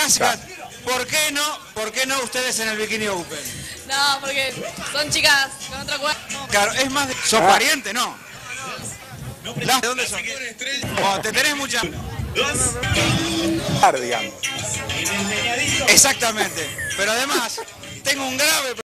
Gracias. ¿Por qué no ustedes en el Bikini Open? No, porque son chicas con otro cuerpo. Claro, es más... ¿Sos pariente, no? ¿De dónde sos? Oh, te tenés mucha... Digamos. Exactamente. Pero además, tengo un grave...